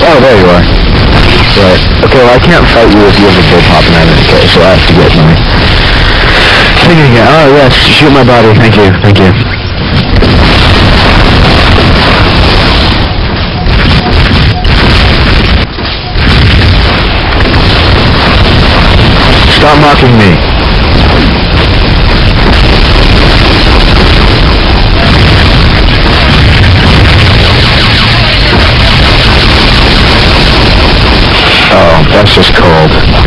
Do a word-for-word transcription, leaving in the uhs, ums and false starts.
Oh, there you are. Right. Okay, well, I can't fight you if you have a bullpup and I'm in the case, so I have to get my thing again. Oh, yes, shoot my body. Thank you, thank you. Stop mocking me. Oh, that's just cold.